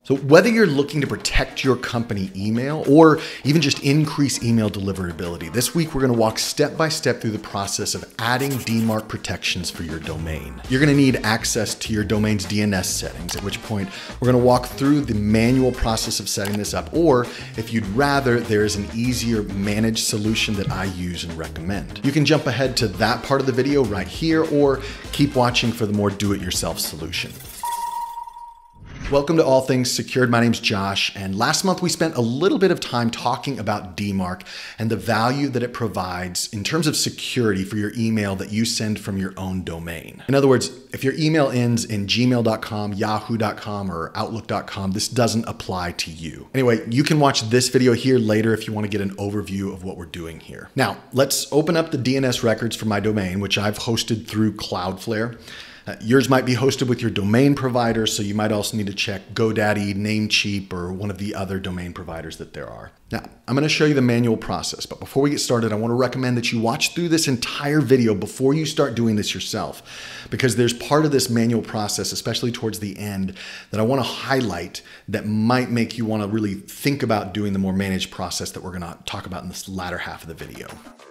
So whether you're looking to protect your company email or even just increase email deliverability, this week we're going to walk step by step through the process of adding DMARC protections for your domain. You're going to need access to your domain's DNS settings, at which point we're going to walk through the manual process of setting this up, or if you'd rather, there is an easier managed solution that I use and recommend. You can jump ahead to that part of the video right here, or keep watching for the more do-it-yourself solution. Welcome to All Things Secured. My name's Josh, and last month we spent a little bit of time talking about DMARC and the value that it provides in terms of security for your email that you send from your own domain. In other words, if your email ends in gmail.com, yahoo.com, or outlook.com, this doesn't apply to you. Anyway, you can watch this video here later if you want to get an overview of what we're doing here. Now, let's open up the DNS records for my domain, which I've hosted through Cloudflare. Yours might be hosted with your domain provider, so you might also need to check GoDaddy, Namecheap, or one of the other domain providers that there are. Now, I'm going to show you the manual process, but before we get started, I want to recommend that you watch through this entire video before you start doing this yourself, because there's part of this manual process, especially towards the end, that I want to highlight that might make you want to really think about doing the more managed process that we're going to talk about in this latter half of the video.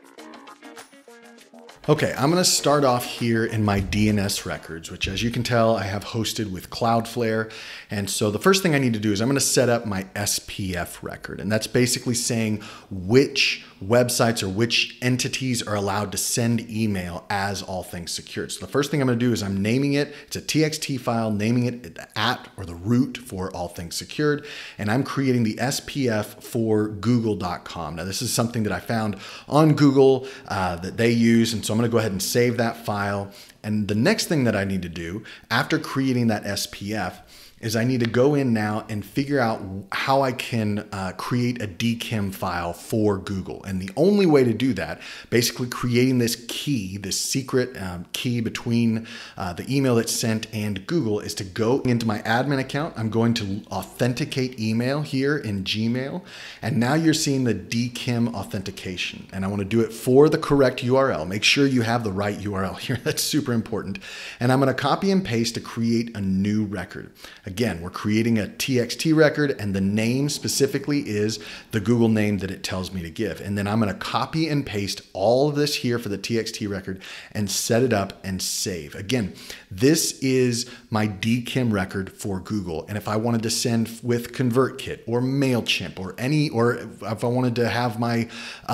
Okay, I'm going to start off here in my DNS records, which as you can tell, I have hosted with Cloudflare. And so the first thing I need to do is I'm going to set up my SPF record. And that's basically saying which websites or which entities are allowed to send email as All Things Secured. So the first thing I'm going to do is I'm naming it. It's a TXT file, naming it the at or the root for All Things Secured. And I'm creating the SPF for google.com. Now, this is something that I found on Google that they use. And so I'm going to go ahead and save that file. And the next thing that I need to do after creating that SPF is I need to go in now and figure out how I can create a DKIM file for Google. And the only way to do that, basically creating this key, this secret key between the email that's sent and Google, is to go into my admin account. I'm going to authenticate email here in Gmail. And now you're seeing the DKIM authentication. And I want to do it for the correct URL. Make sure you have the right URL here. That's super important. And I'm going to copy and paste to create a new record. Again, we're creating a TXT record, and the name specifically is the Google name that it tells me to give. And then I'm going to copy and paste all of this here for the TXT record and set it up and save. Again, this is my DKIM record for Google. And if I wanted to send with ConvertKit or MailChimp or if I wanted to have my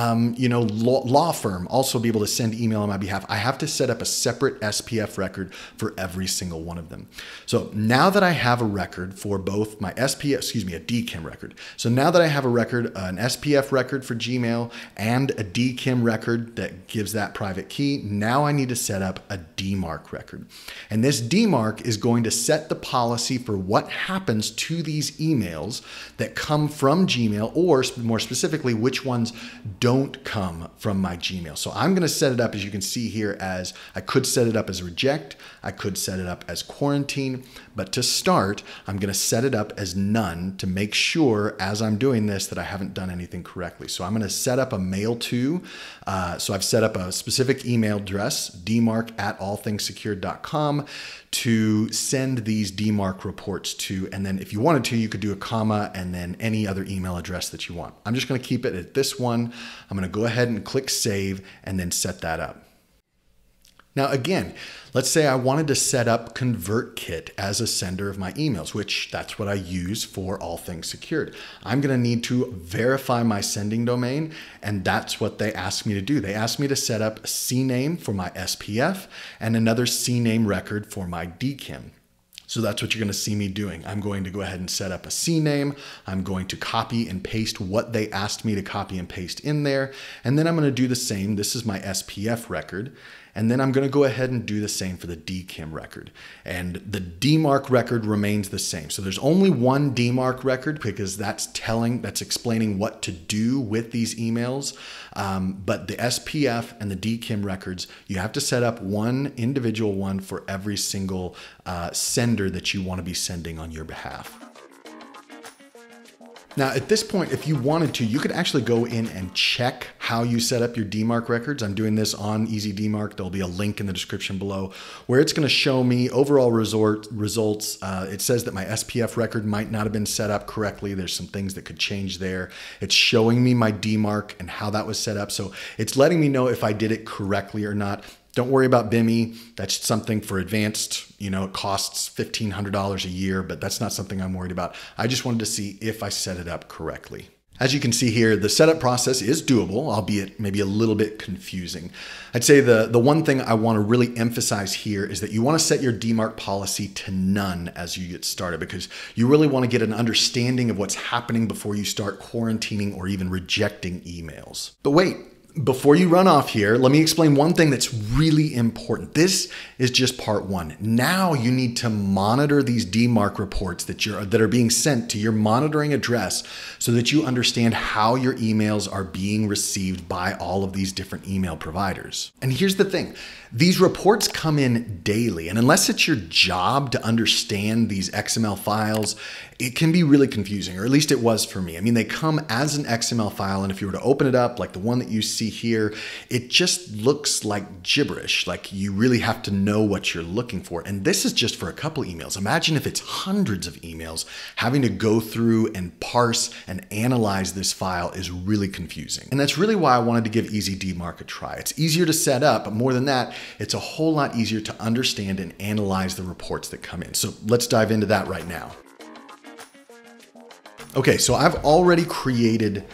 law firm also be able to send email on my behalf, I have to set up a separate SPF record for every single one of them. So now that I have a record for both my a DKIM record. So now that I have a record, an SPF record for Gmail and a DKIM record that gives that private key, now I need to set up a DMARC record. And this DMARC is going to set the policy for what happens to these emails that come from Gmail, or more specifically, which ones don't come from my Gmail. So I'm going to set it up, as you can see here, as I could set it up as reject, I could set it up as quarantine, but to start, I'm going to set it up as none to make sure as I'm doing this that I haven't done anything correctly. So I'm going to set up a mail to, so I've set up a specific email address, dmarc@allthingssecured.com, to send these DMARC reports to. And then if you wanted to, you could do a comma and then any other email address that you want. I'm just going to keep it at this one. I'm going to go ahead and click save and then set that up. Now, again, let's say I wanted to set up ConvertKit as a sender of my emails, which that's what I use for All Things Secured. I'm going to need to verify my sending domain, and that's what they asked me to do. They asked me to set up a CNAME for my SPF and another CNAME record for my DKIM. So that's what you're going to see me doing. I'm going to go ahead and set up a CNAME. I'm going to copy and paste what they asked me to copy and paste in there. And then I'm going to do the same. This is my SPF record. And then I'm going to go ahead and do the same for the DKIM record. And the DMARC record remains the same. So there's only one DMARC record because that's explaining what to do with these emails. But the SPF and the DKIM records, you have to set up one individual one for every single sender that you want to be sending on your behalf. Now, at this point, if you wanted to, you could actually go in and check how how you set up your DMARC records. I'm doing this on EasyDMARC. There'll be a link in the description below where it's going to show me overall results. It says that my SPF record might not have been set up correctly. There's some things that could change there. It's showing me my DMARC and how that was set up. So it's letting me know if I did it correctly or not. Don't worry about BIMI. That's something for advanced, it costs $1,500 a year, but that's not something I'm worried about. I just wanted to see if I set it up correctly. As you can see here, the setup process is doable, albeit maybe a little bit confusing. I'd say the one thing I want to really emphasize here is that you want to set your DMARC policy to none as you get started, because you really want to get an understanding of what's happening before you start quarantining or even rejecting emails. But wait. Before you run off here, let me explain one thing that's really important. This is just part one. Now you need to monitor these DMARC reports that are being sent to your monitoring address so that you understand how your emails are being received by all of these different email providers. And here's the thing. These reports come in daily, and unless it's your job to understand these XML files, it can be really confusing, or at least it was for me. I mean, they come as an XML file, and if you were to open it up, like the one that you see here, it just looks like gibberish, like you really have to know what you're looking for. And this is just for a couple emails. Imagine if it's hundreds of emails. Having to go through and parse and analyze this file is really confusing. And that's really why I wanted to give EasyDMARC a try. It's easier to set up, but more than that, it's a whole lot easier to understand and analyze the reports that come in. So let's dive into that right now. Okay, so I've already created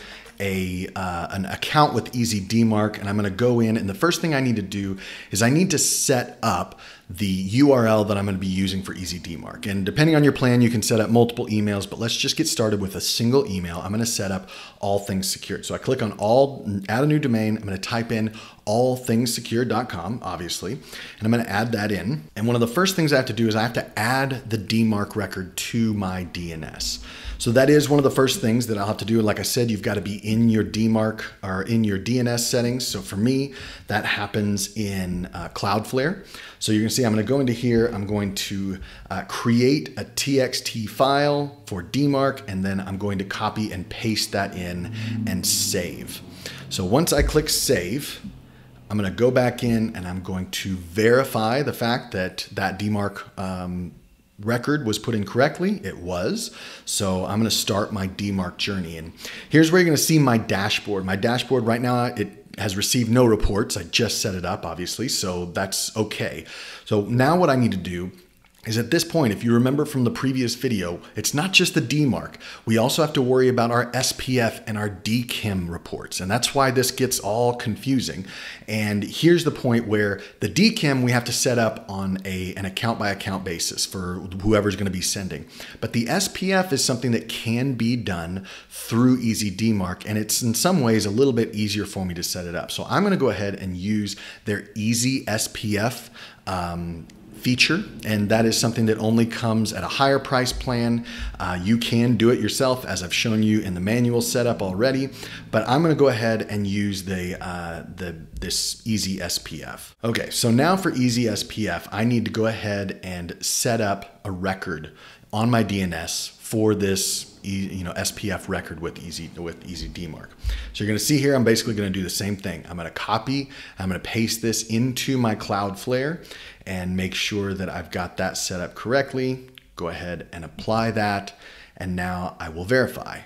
an account with EasyDMARC, and I'm going to go in, and the first thing I need to do is I need to set up the URL that I'm going to be using for EasyDMARC. And depending on your plan, you can set up multiple emails, but let's just get started with a single email. I'm going to set up all things secured. So I click on add a new domain. I'm going to type in allthingssecured.com, obviously, and I'm going to add that in. And one of the first things I have to do is I have to add the DMARC record to my DNS. So that is one of the first things that I'll have to do. Like I said, you've got to be in your DMARC or in your DNS settings. So for me, that happens in Cloudflare. So you can see I'm going to go into here. I'm going to create a TXT file for DMARC, and then I'm going to copy and paste that in and save. So once I click save, I'm going to go back in and I'm going to verify the fact that that DMARC record was put in correctly. It was. So I'm going to start my DMARC journey. And here's where you're going to see my dashboard. My dashboard right now, it has received no reports. I just set it up, obviously, so that's okay. So now what I need to do is at this point, if you remember from the previous video, it's not just the DMARC. We also have to worry about our SPF and our DKIM reports. And that's why this gets all confusing. And here's the point where the DKIM we have to set up on an account by account basis for whoever's going to be sending. But the SPF is something that can be done through EasyDMARC. And it's in some ways a little bit easier for me to set it up. So I'm going to go ahead and use their Easy SPF feature, and that is something that only comes at a higher price plan. You can do it yourself, as I've shown you in the manual setup already, but I'm going to go ahead and use this Easy SPF. Okay, so now for Easy SPF, I need to go ahead and set up a record on my DNS for this SPF record with EasyDMARC. So you're going to see here, I'm basically going to do the same thing. I'm going to copy, I'm going to paste this into my Cloudflare and make sure that I've got that set up correctly. Go ahead and apply that, and now I will verify.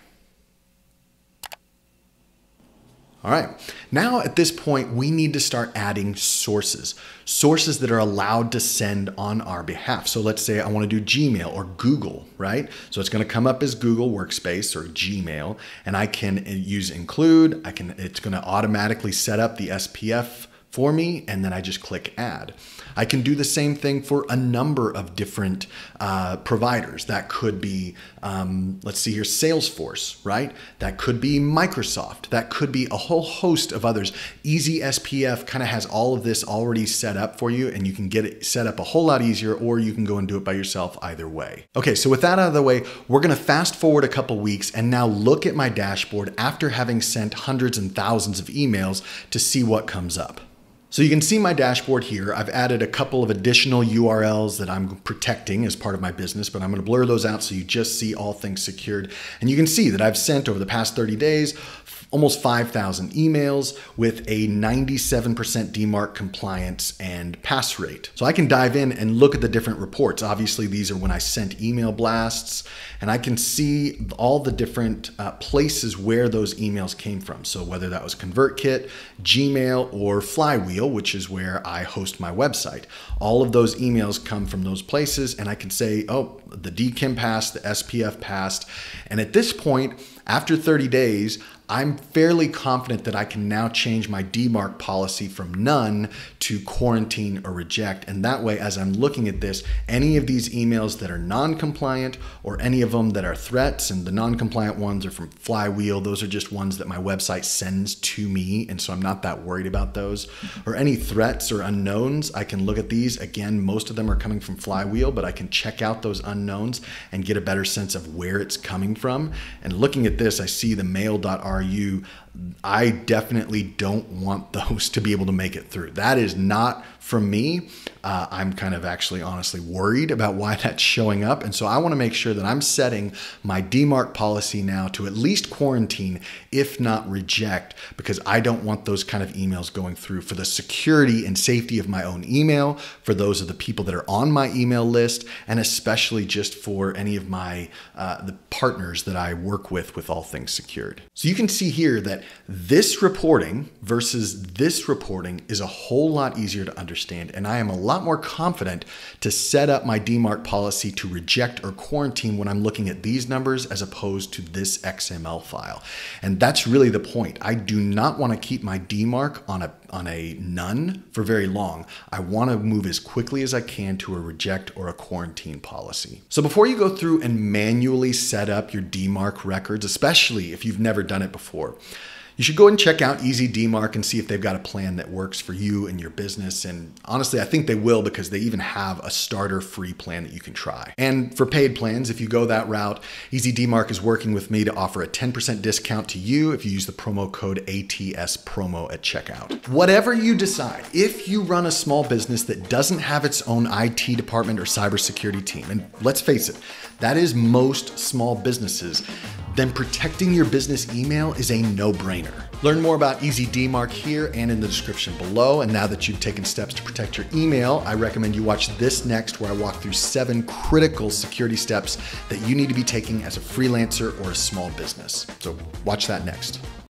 All right, now at this point, we need to start adding sources that are allowed to send on our behalf. So let's say I want to do Gmail or Google, right? So it's going to come up as Google Workspace or Gmail, and I can use include. It's going to automatically set up the SPF for me, and then I just click add. I can do the same thing for a number of different providers. That could be, let's see here, Salesforce, right? That could be Microsoft. That could be a whole host of others. Easy SPF kind of has all of this already set up for you, and you can get it set up a whole lot easier, or you can go and do it by yourself either way. Okay, so with that out of the way, we're gonna fast forward a couple weeks and now look at my dashboard after having sent hundreds and thousands of emails to see what comes up. So you can see my dashboard here. I've added a couple of additional URLs that I'm protecting as part of my business, but I'm going to blur those out so you just see all things secured. And you can see that I've sent over the past 30 days almost 5,000 emails with a 97% DMARC compliance and pass rate. So I can dive in and look at the different reports. Obviously, these are when I sent email blasts, and I can see all the different places where those emails came from. So whether that was ConvertKit, Gmail, or Flywheel, which is where I host my website. All of those emails come from those places, and I can say, oh, the DKIM passed, the SPF passed. And at this point, after 30 days, I'm fairly confident that I can now change my DMARC policy from none to quarantine or reject. And that way, as I'm looking at this, any of these emails that are non-compliant or any of them that are threats, and the non-compliant ones are from Flywheel, those are just ones that my website sends to me. And so I'm not that worried about those. Or any threats or unknowns, I can look at these. Again, most of them are coming from Flywheel, but I can check out those unknowns and get a better sense of where it's coming from. And looking at this, I see the mail.ru. I definitely don't want those to be able to make it through. That is not from me. I'm kind of actually honestly worried about why that's showing up. And so I want to make sure that I'm setting my DMARC policy now to at least quarantine, if not reject, because I don't want those kind of emails going through for the security and safety of my own email, for those of the people that are on my email list, and especially just for any of my the partners that I work with all things secured. So you can see here that this reporting versus this reporting is a whole lot easier to understand, and I am a lot more confident to set up my DMARC policy to reject or quarantine when I'm looking at these numbers as opposed to this XML file. And that's really the point. I do not want to keep my DMARC on a none for very long. I want to move as quickly as I can to a reject or a quarantine policy. So before you go through and manually set up your DMARC records, especially if you've never done it before, you should go and check out EasyDMARC and see if they've got a plan that works for you and your business. And honestly, I think they will, because they even have a starter free plan that you can try. And for paid plans, if you go that route, EasyDMARC is working with me to offer a 10% discount to you if you use the promo code ATSPromo at checkout. Whatever you decide, if you run a small business that doesn't have its own IT department or cybersecurity team, and let's face it, that is most small businesses, then protecting your business email is a no-brainer. Learn more about EasyDMARC here and in the description below. And now that you've taken steps to protect your email, I recommend you watch this next, where I walk through 7 critical security steps that you need to be taking as a freelancer or a small business. So watch that next.